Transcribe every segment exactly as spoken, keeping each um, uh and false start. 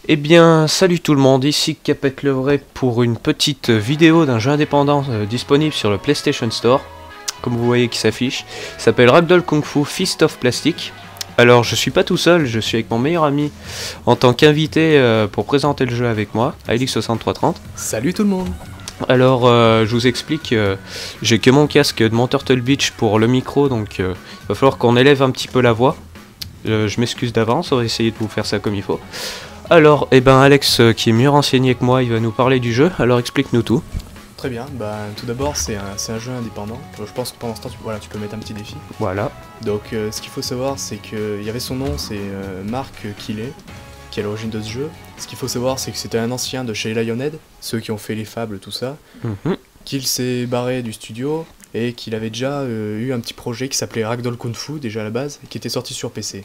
Eh bien, salut tout le monde, ici Capet le Vrai pour une petite vidéo d'un jeu indépendant euh, disponible sur le PlayStation Store, comme vous voyez qui s'affiche. Il s'appelle Ragdoll Kung Fu Fist of Plastic. Alors, je suis pas tout seul, je suis avec mon meilleur ami en tant qu'invité euh, pour présenter le jeu avec moi, Ailix soixante-trois trente. Salut tout le monde. Alors, euh, je vous explique, euh, j'ai que mon casque de mon Turtle Beach pour le micro, donc euh, il va falloir qu'on élève un petit peu la voix. Euh, je m'excuse d'avance, on va essayer de vous faire ça comme il faut. Alors, eh ben Alex, euh, qui est mieux renseigné que moi, il va nous parler du jeu, alors explique-nous tout. Très bien, bah, tout d'abord c'est un, c'est un jeu indépendant. Je pense que pendant ce temps tu, voilà, tu peux mettre un petit défi. Voilà. Donc euh, ce qu'il faut savoir c'est qu'il y avait son nom, c'est euh, Marc Killet, qui est à l'origine de ce jeu. Ce qu'il faut savoir c'est que c'était un ancien de chez Lionhead, ceux qui ont fait les fables, tout ça, Mm-hmm. qu'il s'est barré du studio et qu'il avait déjà euh, eu un petit projet qui s'appelait Ragdoll Kung Fu déjà à la base, et qui était sorti sur P C.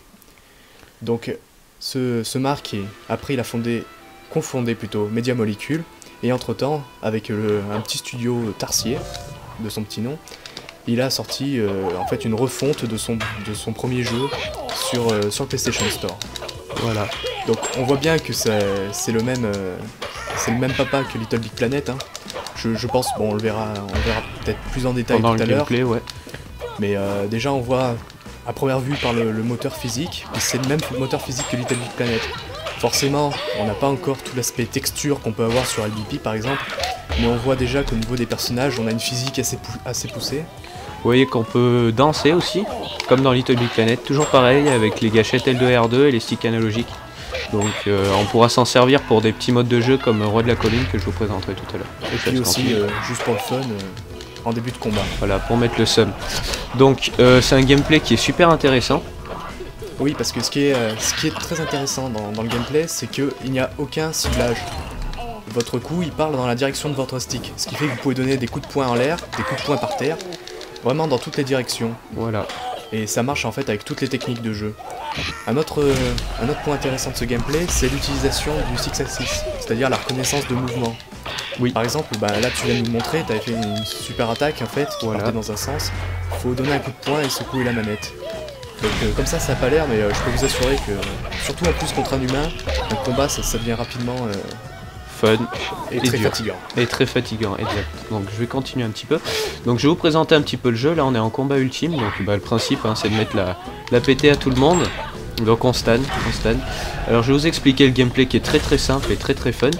Donc ce, ce Marc, est, après il a fondé, confondé plutôt Media Molecule, et entre temps, avec le, un petit studio Tarsier, de son petit nom, il a sorti euh, en fait une refonte de son, de son premier jeu sur, euh, sur le PlayStation Store. Voilà. Donc on voit bien que c'est c'est le même euh, c'est le même papa que Little Big Planet. Hein. Je, je pense, bon on le verra, on le verra peut-être plus en détail Pendant tout à le l'heure. gameplay, ouais. Mais euh, déjà on voit à première vue par le, le moteur physique, et c'est le même moteur physique que Little Big Planet. Forcément, on n'a pas encore tout l'aspect texture qu'on peut avoir sur L B P par exemple, mais on voit déjà qu'au niveau des personnages, on a une physique assez, pou assez poussée. Vous voyez qu'on peut danser aussi, comme dans Little Big Planet, toujours pareil, avec les gâchettes L deux R deux et les sticks analogiques. Donc euh, on pourra s'en servir pour des petits modes de jeu comme Roi de la Colline que je vous présenterai tout à l'heure. Et puis aussi, euh, juste pour le fun, euh, en début de combat. Voilà, pour mettre le seum. Donc euh, c'est un gameplay qui est super intéressant. Oui, parce que ce qui est, euh, ce qui est très intéressant dans, dans le gameplay, c'est qu'il n'y a aucun ciblage. Votre coup, il parle dans la direction de votre stick, ce qui fait que vous pouvez donner des coups de poing en l'air, des coups de poing par terre, vraiment dans toutes les directions. Voilà. Et ça marche en fait avec toutes les techniques de jeu. Un autre, euh, un autre point intéressant de ce gameplay, c'est l'utilisation du six axis, c'est-à-dire la reconnaissance de mouvement. Oui. Par exemple, bah, là tu viens de nous montrer, tu avais fait une super attaque en fait, qui Voilà. partait dans un sens. Il faut donner un coup de poing et secouer la manette. Donc euh, comme ça, ça n'a pas l'air, mais euh, je peux vous assurer que, euh, surtout en plus contre un humain, un combat ça, ça devient rapidement euh, Fun et, et très dur. fatigant. Et très fatigant, exact. Donc je vais continuer un petit peu. Donc je vais vous présenter un petit peu le jeu. Là on est en combat ultime. Donc bah, le principe hein, c'est de mettre la, la pété à tout le monde. Donc on stun, on stun. Alors je vais vous expliquer le gameplay qui est très très simple et très très fun.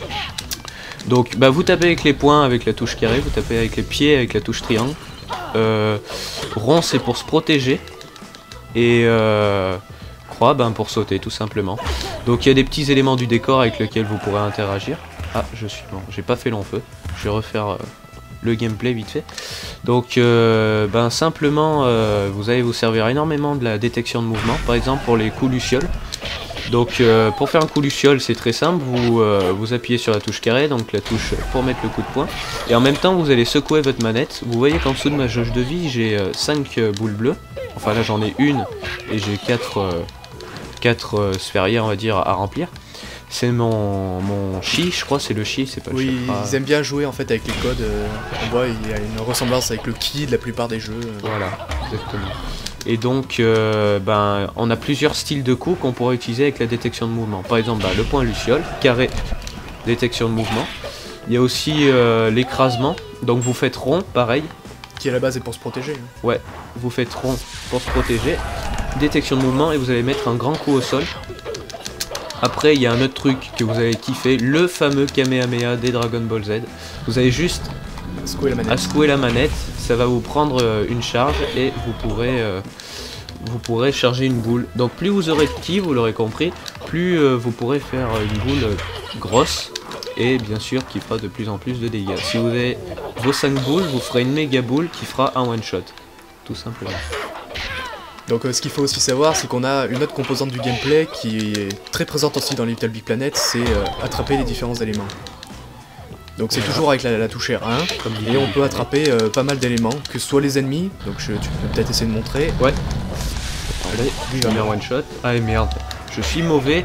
Donc bah, vous tapez avec les poings avec la touche carré, vous tapez avec les pieds avec la touche triangle. Euh, rond c'est pour se protéger. Et euh, croix ben, pour sauter tout simplement. Donc il y a des petits éléments du décor avec lesquels vous pourrez interagir. Ah je suis bon, j'ai pas fait long feu. Je vais refaire euh, le gameplay vite fait. Donc euh, ben simplement euh, vous allez vous servir énormément de la détection de mouvement. Par exemple pour les coups lucioles. Donc euh, pour faire un coup luciole c'est très simple, vous, euh, vous appuyez sur la touche carré, donc la touche pour mettre le coup de poing. Et en même temps vous allez secouer votre manette. Vous voyez qu'en dessous de ma jauge de vie j'ai euh, cinq euh, boules bleues. Enfin là j'en ai une et j'ai quatre euh, quatre euh, sphérières on va dire à remplir. C'est mon, mon chi, je crois c'est le chi, c'est pas le Oui, chakra. ils aiment bien jouer en fait avec les codes. Euh, on voit il y a une ressemblance avec le ki de la plupart des jeux. euh. Voilà, exactement. Et donc euh, ben, on a plusieurs styles de coups qu'on pourra utiliser avec la détection de mouvement. Par exemple bah, le point luciole, carré, détection de mouvement. Il y a aussi euh, l'écrasement, donc vous faites rond, pareil. Qui à la base est pour se protéger. hein. Ouais, vous faites rond pour se protéger. Détection de mouvement et vous allez mettre un grand coup au sol. Après il y a un autre truc que vous allez kiffer, le fameux Kamehameha des Dragon Ball Z. Vous avez juste Secouer la manette. à secouer la manette, ça va vous prendre euh, une charge et vous pourrez, euh, vous pourrez charger une boule. Donc plus vous aurez de ki, vous l'aurez compris, plus euh, vous pourrez faire une boule euh, grosse et bien sûr qui fera de plus en plus de dégâts. Si vous avez vos cinq boules, vous ferez une méga boule qui fera un one shot, tout simplement. Donc euh, ce qu'il faut aussi savoir, c'est qu'on a une autre composante du gameplay qui est très présente aussi dans Little Big Planet, c'est euh, attraper les différents éléments. Donc c'est toujours avec la, la touche R un, Comme dit et on Little peut Big attraper euh, pas mal d'éléments, que ce soit les ennemis, donc je, tu peux peut-être essayer de montrer. Ouais. Allez, je mets un one shot. Ah et merde, je suis mauvais.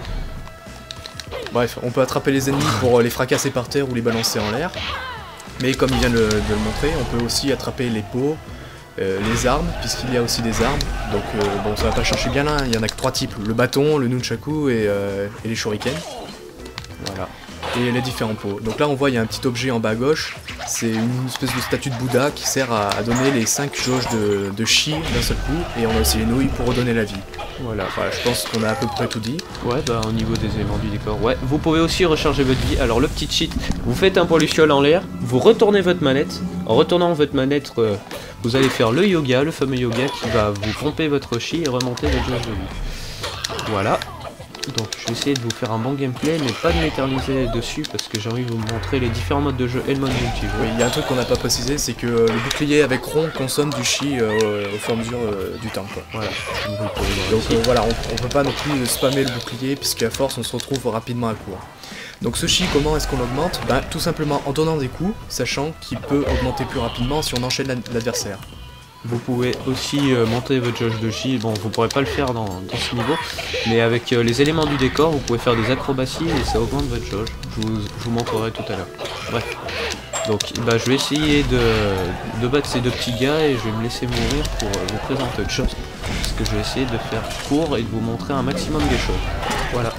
Bref, on peut attraper les ennemis pour euh, les fracasser par terre ou les balancer en l'air. Mais comme il vient de, de le montrer, on peut aussi attraper les pots, euh, les armes, puisqu'il y a aussi des armes. Donc euh, bon, ça va pas chercher bien là, il y en a que trois types, le bâton, le nunchaku et, euh, et les shurikens. Voilà. Et les différents pots. Donc là on voit il y a un petit objet en bas à gauche, c'est une espèce de statue de Bouddha qui sert à, à donner les cinq jauges de, de chi d'un seul coup, et on a aussi les nouilles pour redonner la vie. Voilà. Voilà, je pense qu'on a à peu près tout dit. Ouais, bah au niveau des éléments du décor, ouais. Vous pouvez aussi recharger votre vie. Alors le petit cheat, vous faites un point luciole en l'air, vous retournez votre manette. En retournant votre manette, euh, vous allez faire le yoga, le fameux yoga qui va vous pomper votre chi et remonter votre jauge de vie. Voilà. Donc je vais essayer de vous faire un bon gameplay, mais pas de m'éterniser dessus parce que j'ai envie de vous montrer les différents modes de jeu et le mode multijoueur. Oui, il y a un truc qu'on n'a pas précisé, c'est que euh, le bouclier avec rond consomme du chi euh, au fur et à mesure euh, du temps, quoi. Voilà. Vous pouvez le Donc ici. euh, voilà, on, on peut pas non plus spammer le bouclier puisqu'à force on se retrouve rapidement à court. Donc ce chi, comment est-ce qu'on l'augmente? Ben, tout simplement en donnant des coups, sachant qu'il peut augmenter plus rapidement si on enchaîne l'adversaire. Vous pouvez aussi euh, monter votre jauge de chi, bon vous pourrez pas le faire dans, dans ce niveau, mais avec euh, les éléments du décor vous pouvez faire des acrobaties et ça augmente votre jauge, je vous, je vous montrerai tout à l'heure. Bref, donc bah, je vais essayer de, de battre ces deux petits gars et je vais me laisser mourir pour euh, vous présenter autre chose, parce que je vais essayer de faire court et de vous montrer un maximum des choses. Voilà.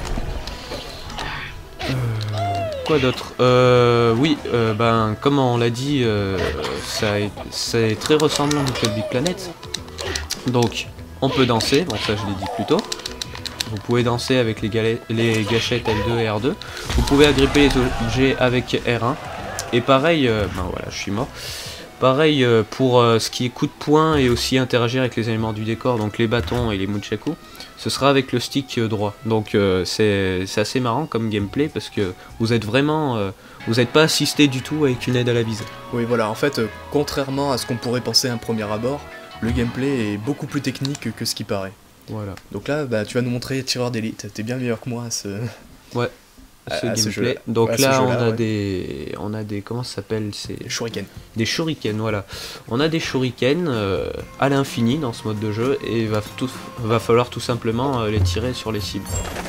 Quoi d'autre? Euh, oui, euh, ben, comme on l'a dit, euh, ça est, c'est très ressemblant à Little Big Planet. Donc, on peut danser, bon ça je l'ai dit plus tôt. Vous pouvez danser avec les, galets, les gâchettes L deux et R deux. Vous pouvez agripper les objets avec R un. Et pareil, euh, ben voilà, je suis mort. Pareil euh, pour euh, ce qui est coup de poing et aussi interagir avec les éléments du décor, donc les bâtons et les nunchaku, ce sera avec le stick euh, droit. Donc euh, c'est assez marrant comme gameplay parce que vous êtes vraiment, euh, vous n'êtes pas assisté du tout avec une aide à la visée. Oui voilà, en fait, euh, contrairement à ce qu'on pourrait penser à un premier abord, le gameplay est beaucoup plus technique que ce qui paraît. Voilà. Donc là, bah, tu vas nous montrer Tireur d'élite, t'es bien meilleur que moi à ce... Ouais. Ce à, à ce gameplay. jeu Donc ouais, là, ce on a ouais. des, on a des, comment ça s'appelle, c'est Shuriken. Des shurikens, voilà. On a des shurikens euh, à l'infini dans ce mode de jeu et il va, tout, va falloir tout simplement euh, les tirer sur les cibles.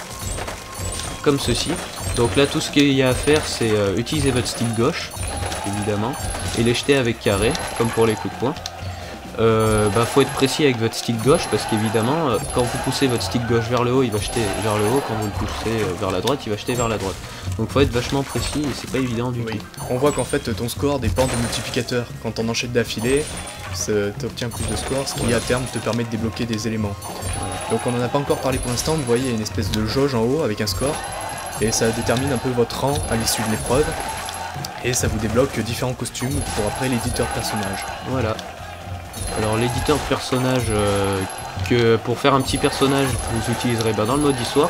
Comme ceci. Donc là, tout ce qu'il y a à faire, c'est euh, utiliser votre stick gauche, évidemment, et les jeter avec carré, comme pour les coups de poing. Euh, bah faut être précis avec votre stick gauche parce qu'évidemment euh, quand vous poussez votre stick gauche vers le haut il va jeter vers le haut, quand vous le poussez euh, vers la droite il va jeter vers la droite, donc faut être vachement précis et c'est pas évident du oui. tout. On voit qu'en fait ton score dépend du multiplicateur, quand on enchaîne d'affilée tu obtiens plus de score, ce qui voilà. à terme te permet de débloquer des éléments. Voilà. Donc on n'en a pas encore parlé pour l'instant, vous voyez il y a une espèce de jauge en haut avec un score et ça détermine un peu votre rang à l'issue de l'épreuve et ça vous débloque différents costumes pour après l'éditeur personnage. Voilà. Alors l'éditeur de personnage, euh, que pour faire un petit personnage, vous utiliserez bah, dans le mode histoire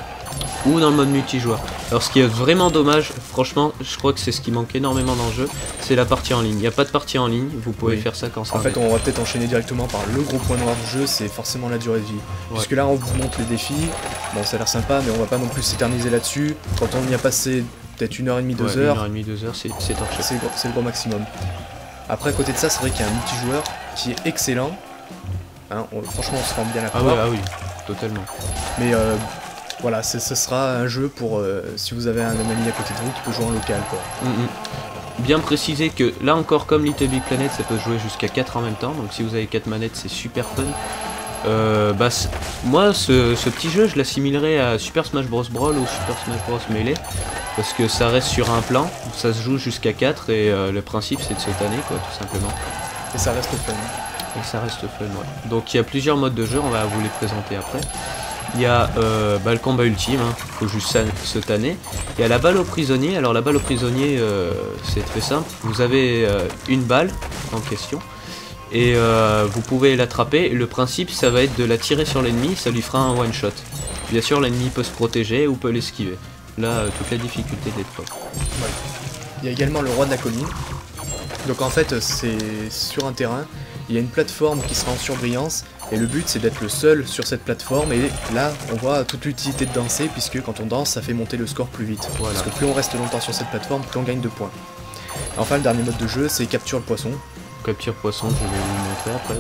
ou dans le mode multijoueur. Alors ce qui est vraiment dommage, franchement, je crois que c'est ce qui manque énormément dans le jeu, c'est la partie en ligne. Il n'y a pas de partie en ligne, vous pouvez oui. faire ça quand ça En fait, on va peut-être enchaîner directement par le gros point noir du jeu, c'est forcément la durée de vie. Ouais. Puisque là, on vous montre les défis, bon ça a l'air sympa, mais on va pas non plus s'éterniser là-dessus. Quand on y a passé peut-être une heure et demie, deux ouais, heures, une heure et demie, deux heures, c'est torché. C'est le gros maximum. Après, à côté de ça, c'est vrai qu'il y a un multijoueur qui est excellent. Hein, on, franchement, on se rend bien à ah, ouais, ah oui, totalement. Mais euh, voilà, ce sera un jeu pour euh, si vous avez un ami à côté de vous qui peut jouer en local, quoi. Mm -hmm. Bien préciser que là encore, comme Little Big Planet, ça peut jouer jusqu'à quatre en même temps. Donc si vous avez quatre manettes, c'est super fun. Euh, bah, moi, ce, ce petit jeu, je l'assimilerais à Super Smash Bros Brawl ou Super Smash Bros Melee. Parce que ça reste sur un plan, ça se joue jusqu'à quatre et euh, le principe c'est de se tanner quoi, tout simplement. Et ça reste fun. Et ça reste fun, ouais. Donc il y a plusieurs modes de jeu, on va vous les présenter après. Il y a euh, bah, le combat ultime, hein. Faut juste se tanner. Il y a la balle au prisonnier, alors la balle au prisonnier euh, c'est très simple, vous avez euh, une balle en question. Et euh, vous pouvez l'attraper, le principe ça va être de la tirer sur l'ennemi, ça lui fera un one shot. Bien sûr l'ennemi peut se protéger ou peut l'esquiver. Là, euh, toute la difficulté de l'épreuve. Ouais. Il y a également le roi de la colline. Donc en fait, c'est sur un terrain, il y a une plateforme qui sera en surbrillance, et le but c'est d'être le seul sur cette plateforme, et là on voit toute l'utilité de danser, puisque quand on danse, ça fait monter le score plus vite. Voilà. Parce que plus on reste longtemps sur cette plateforme, plus on gagne de points. Enfin, le dernier mode de jeu, c'est capture le poisson. Capture poisson, je vais vous montrer après, ouais.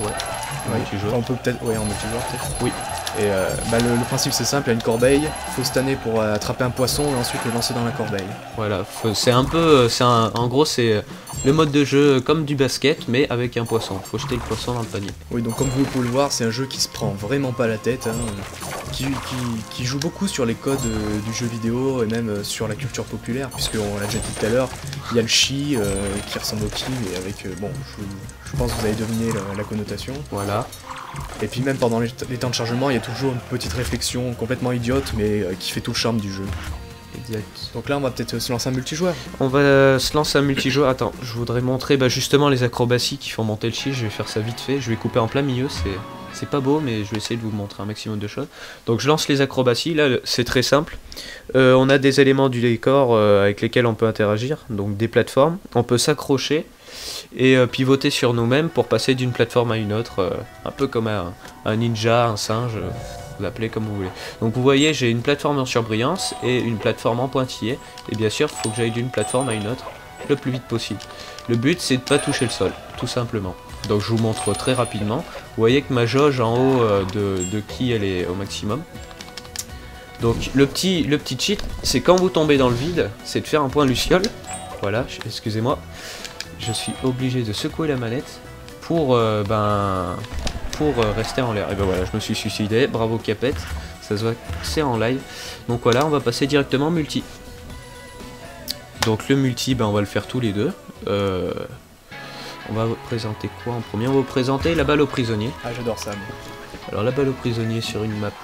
en Ouais. multijoueur. Enfin, on peut peut-être, ouais, en multijoueur peut-être. Oui. Et euh, bah, le, le principe c'est simple, il y a une corbeille, faut stanner pour euh, attraper un poisson et ensuite le lancer dans la corbeille. Voilà, faut- c'est un peu, euh, c'est un- en gros c'est le mode de jeu comme du basket mais avec un poisson. Faut jeter le poisson dans le panier. Oui, donc comme vous pouvez le voir, c'est un jeu qui se prend vraiment pas la tête, hein, qui, qui, qui joue beaucoup sur les codes euh, du jeu vidéo et même euh, sur la culture populaire, puisqu'on l'a déjà dit tout à l'heure, il y a le chi euh, qui ressemble au ki, et avec, euh, bon, je, je pense que vous avez deviné la, la connotation. Voilà. Et puis même pendant les, les temps de chargement, il y a toujours une petite réflexion complètement idiote, mais euh, qui fait tout le charme du jeu. Exact. Donc là, on va peut-être euh, se lancer un multijoueur. On va euh, se lancer un multijoueur. Attends, je voudrais montrer bah, justement les acrobaties qui font monter le chi. Je vais faire ça vite fait. Je vais couper en plein milieu. C'est c'est pas beau, mais je vais essayer de vous montrer un maximum de choses. Donc je lance les acrobaties. Là, le- c'est très simple. Euh, on a des éléments du décor euh, avec lesquels on peut interagir. Donc des plateformes. On peut s'accrocher et euh, pivoter sur nous-mêmes pour passer d'une plateforme à une autre. euh, un peu comme un, un ninja, un singe. euh, Vous l'appelez comme vous voulez. Donc vous voyez, j'ai une plateforme en surbrillance et une plateforme en pointillé. Et bien sûr, il faut que j'aille d'une plateforme à une autre le plus vite possible. Le but, c'est de pas toucher le sol, tout simplement. Donc je vous montre très rapidement. Vous voyez que ma jauge en haut euh, de, de qui elle est au maximum. Donc le petit, le petit cheat, c'est quand vous tombez dans le vide, c'est de faire un point luciole. Voilà, je- excusez-moi. Je suis obligé de secouer la manette pour euh, ben pour euh, rester en l'air. Et ben voilà, je me suis suicidé. Bravo Capette, ça se voit que c'est en live. Donc voilà, on va passer directement multi. Donc le multi, ben on va le faire tous les deux. Euh, on va vous présenter quoi en premier? On va vous présenter la balle au prisonnier. Ah, j'adore ça. moi. Alors la balle au prisonnier sur une map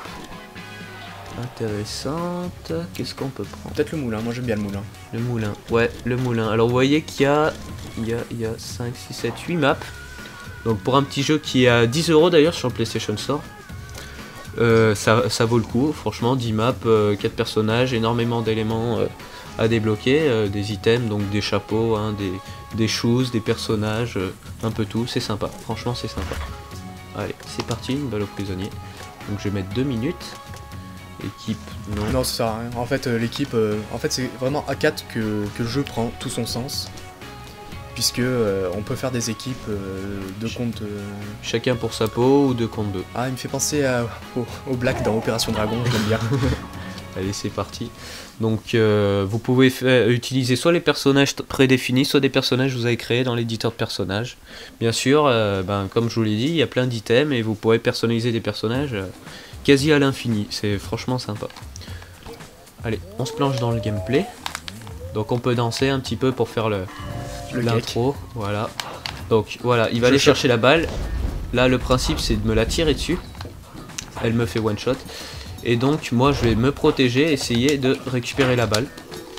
intéressante. Qu'est-ce qu'on peut prendre? Peut-être le moulin, moi j'aime bien le moulin. Le moulin, ouais, le moulin. Alors vous voyez qu'il y a, il y a, il y a cinq, six, sept, huit maps. Donc pour un petit jeu qui est à dix euros d'ailleurs sur le PlayStation Store, euh, ça, ça vaut le coup. Franchement, dix maps, euh, quatre personnages, énormément d'éléments euh, à débloquer, euh, des items, donc des chapeaux, hein, des, des shoes, des personnages, euh, un peu tout. C'est sympa, franchement c'est sympa. Allez, c'est parti, une balle au prisonnier. Donc je vais mettre deux minutes. Équipe, non. Non, ça sert à rien. En fait, euh, l'équipe, euh, en fait, c'est vraiment à quatre que, que le jeu prend tout son sens. Puisque euh, on peut faire des équipes euh, de compte. euh, Chacun pour sa peau ou deux contre deux. Ah, il me fait penser à- au, au Black dans Opération Dragon, je l'aime bien. Allez, c'est parti. Donc, euh, vous pouvez fa- utiliser soit les personnages t- prédéfinis, soit des personnages que vous avez créés dans l'éditeur de personnages. Bien sûr, euh, ben, comme je vous l'ai dit, il y a plein d'items et vous pourrez personnaliser des personnages euh, quasi à l'infini. C'est franchement sympa. Allez, on se plonge dans le gameplay. Donc, on peut danser un petit peu pour faire le Le cake. l'intro. Voilà. Donc, voilà, il va Je aller chope. chercher la balle. Là, le principe, c'est de me la tirer dessus. Elle me fait one shot. Et donc moi je vais me protéger, essayer de récupérer la balle.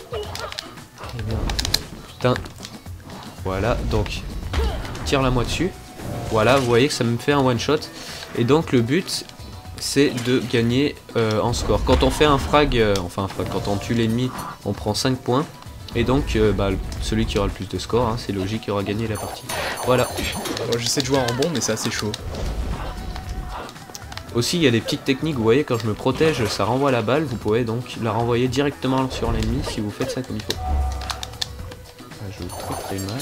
Putain. Voilà, donc tire-la moi dessus. Voilà, vous voyez que ça me fait un one shot. Et donc le but c'est de gagner euh, en score. Quand on fait un frag, euh, enfin un frag, quand on tue l'ennemi, on prend cinq points. Et donc euh, bah, celui qui aura le plus de score, hein, c'est logique, il aura gagné la partie. Voilà. Bon, j'essaie de jouer en rebond, mais c'est assez chaud. Aussi, il y a des petites techniques, vous voyez, quand je me protège, ça renvoie la balle, vous pouvez donc la renvoyer directement sur l'ennemi si vous faites ça comme il faut. Ça joue très très mal.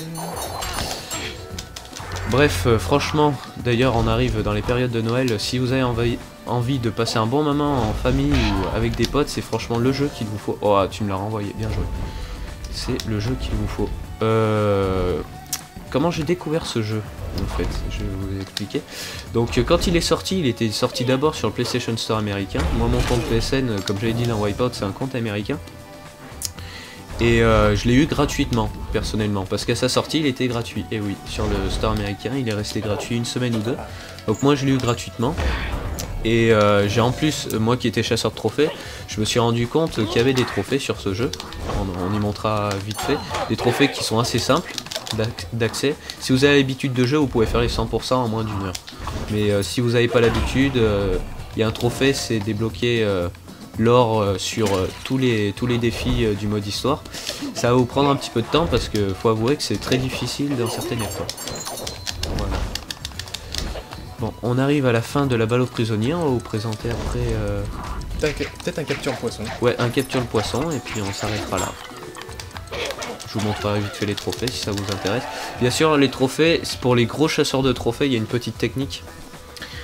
Bref, euh, franchement, d'ailleurs on arrive dans les périodes de Noël, si vous avez envie, envie de passer un bon moment en famille ou avec des potes, c'est franchement le jeu qu'il vous faut. Oh, ah, tu me l'as renvoyé, bien joué. C'est le jeu qu'il vous faut. Euh... Comment j'ai découvert ce jeu? En fait, je vais vous expliquer. Donc euh, quand il est sorti, il était sorti d'abord sur le PlayStation Store américain. Moi mon compte P S N, euh, comme j'avais dit dans Wipeout, c'est un compte américain. Et euh, je l'ai eu gratuitement, personnellement, parce qu'à sa sortie il était gratuit. Et oui, sur le store américain, il est resté gratuit une semaine ou deux. Donc moi je l'ai eu gratuitement. Et euh, j'ai en plus, euh, moi qui étais chasseur de trophées, je me suis rendu compte qu'il y avait des trophées sur ce jeu. On, on y montrera vite fait. Des trophées qui sont assez simples d'accès. Si vous avez l'habitude de jeu, vous pouvez faire les cent pour cent en moins d'une heure. Mais euh, si vous n'avez pas l'habitude, il euh, y a un trophée, c'est débloquer euh, l'or euh, sur euh, tous, les, tous les défis euh, du mode histoire. Ça va vous prendre un petit peu de temps parce que faut avouer que c'est très difficile dans certaines épreuves. Voilà. Bon, on arrive à la fin de la balle aux prisonniers, on va vous présenter après... Euh... Peut-être un capture poisson. Ouais, un capture le poisson et puis on s'arrêtera là. Je vous montrerai vite fait les trophées si ça vous intéresse. Bien sûr, les trophées, pour les gros chasseurs de trophées, il y a une petite technique.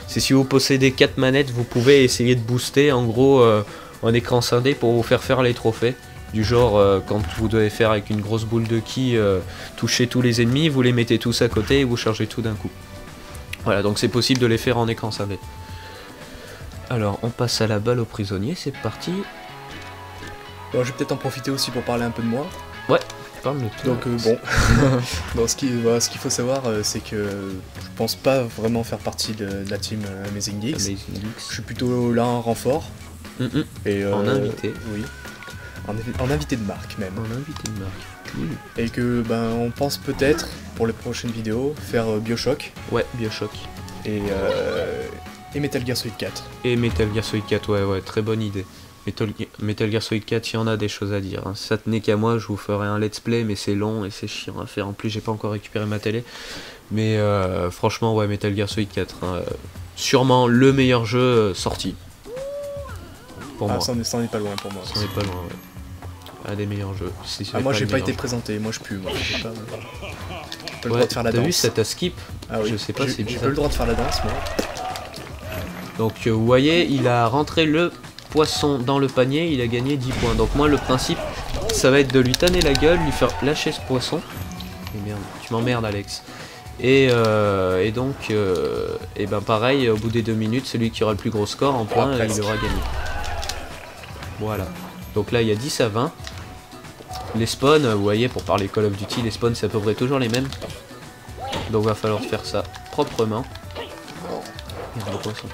c'est si vous possédez quatre manettes, vous pouvez essayer de booster en gros euh, en écran scindé pour vous faire faire les trophées. Du genre, euh, quand vous devez faire avec une grosse boule de ki, euh, toucher tous les ennemis, vous les mettez tous à côté et vous chargez tout d'un coup. Voilà, donc c'est possible de les faire en écran scindé. Alors, on passe à la balle aux prisonniers, c'est parti. Bon, je vais peut-être en profiter aussi pour parler un peu de moi. Ouais, parle de toi. Donc, euh, bon, donc, ce qu'il voilà, ce qu'il faut savoir, euh, c'est que je pense pas vraiment faire partie de, de la team euh, Amazing Geeks. Amazing Geeks. Je suis plutôt là en renfort. Mm -mm. Et, euh, en invité. Oui. En, en invité de marque même. En invité de marque. Cool. Et que ben on pense peut-être pour les prochaines vidéos faire euh, BioShock. Ouais, BioShock. Et, euh, et Metal Gear Solid quatre. Et Metal Gear Solid quatre, ouais, ouais, très bonne idée. Metal, Metal Gear Solid quatre, il y en a des choses à dire. Hein. Si ça tenait qu'à moi, je vous ferais un let's play, mais c'est long et c'est chiant à faire. En plus, j'ai pas encore récupéré ma télé. Mais euh, franchement, ouais, Metal Gear Solid quatre, hein, sûrement le meilleur jeu euh, sorti. Pour ah, moi. Ça en est pas loin pour moi. Ça en est pas loin, ouais. Un des meilleurs jeux. Si ah, moi, j'ai pas été jeu. présenté, moi je pue. Moi, j'ai pas, pas le ouais, droit de faire la danse. T'as vu, ça t'a skip. Ah oui, je sais pas, c'est j'ai pas le droit de faire la danse, moi. Donc, euh, vous voyez, il a rentré le poisson dans le panier, il a gagné dix points. Donc, moi, le principe, ça va être de lui tanner la gueule, lui faire lâcher ce poisson. Et merde, tu m'emmerdes, Alex. Et, euh, et donc, euh, et ben pareil, au bout des deux minutes, celui qui aura le plus gros score en points, ah, il aura gagné. Voilà. Donc là, il y a dix à vingt. Les spawns, vous voyez, pour parler Call of Duty, les spawns, c'est à peu près toujours les mêmes. Donc, va falloir faire ça proprement. Merde, le poisson.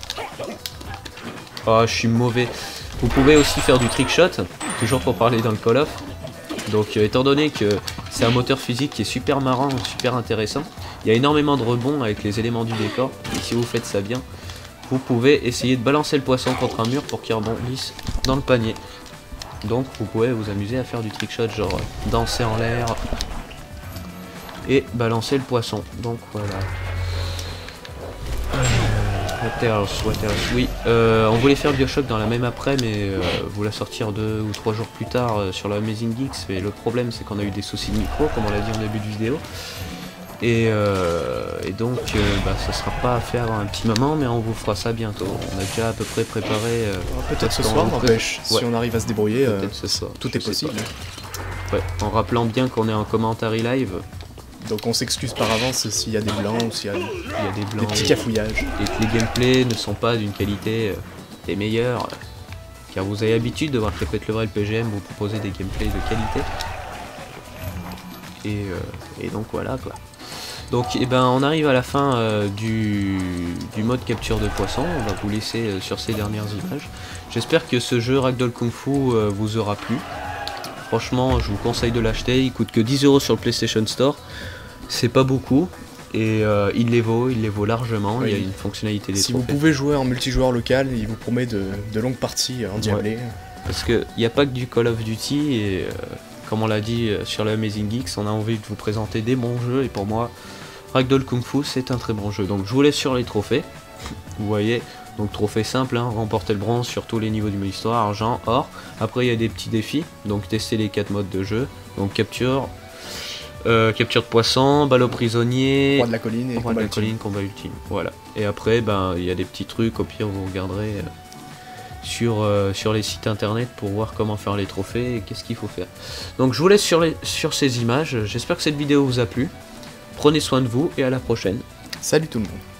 Oh, je suis mauvais. Vous pouvez aussi faire du trick shot, toujours pour parler dans le Call of. Donc, euh, étant donné que c'est un moteur physique qui est super marrant, super intéressant, il y a énormément de rebonds avec les éléments du décor. Et si vous faites ça bien, vous pouvez essayer de balancer le poisson contre un mur pour qu'il rebondisse dans le panier. Donc, vous pouvez vous amuser à faire du trick shot, genre danser en l'air et balancer le poisson. Donc, voilà. What else, what else? Oui, euh, on voulait faire BioShock dans la même après, mais euh, vous la sortir deux ou trois jours plus tard euh, sur la Amazing Geeks. Mais le problème, c'est qu'on a eu des soucis de micro, comme on l'a dit en début de vidéo. Et, euh, et donc, euh, bah, ça sera pas à faire un petit moment, mais on vous fera ça bientôt. On a déjà à peu près préparé. Euh, Peut-être ce soir, n'empêche. Ouais. Si on arrive à se débrouiller, euh, ce soir, tout est possible. Ouais, en rappelant bien qu'on est en commentary live. Donc on s'excuse par avance s'il y a des blancs ou s'il y a, il y a des, blancs, des petits cafouillages. Et que les gameplays ne sont pas d'une qualité euh, des meilleures. Euh, car vous avez l'habitude de voir Répète le vrai le P G M vous proposer des gameplays de qualité. Et, euh, et donc voilà quoi. Donc et ben on arrive à la fin euh, du, du mode capture de poisson. On va vous laisser euh, sur ces dernières images. J'espère que ce jeu Ragdoll Kung Fu euh, vous aura plu. Franchement, je vous conseille de l'acheter. Il coûte que dix euros sur le PlayStation Store. C'est pas beaucoup. Et euh, il les vaut, il les vaut largement. Oui. Il y a une fonctionnalité des Si trophées. vous pouvez jouer en multijoueur local, il vous promet de, de longues parties endiablées. Ouais. Parce qu'il n'y a pas que du Call of Duty. Et euh, comme on l'a dit euh, sur la Amazing Geeks, on a envie de vous présenter des bons jeux. Et pour moi, Ragdoll Kung Fu, c'est un très bon jeu. Donc je vous laisse sur les trophées. Vous voyez. Donc trophée simple, hein, remporter le bronze sur tous les niveaux du mode histoire, argent, or. Après il y a des petits défis, donc tester les quatre modes de jeu. Donc capture, euh, capture de poisson, balle aux prisonniers, roi de la colline et roi de la colline, combat ultime. Voilà. Et après ben il y a des petits trucs, au pire vous regarderez euh, sur, euh, sur les sites internet pour voir comment faire les trophées et qu'est-ce qu'il faut faire. Donc je vous laisse sur, les, sur ces images, j'espère que cette vidéo vous a plu. Prenez soin de vous et à la prochaine. Salut tout le monde.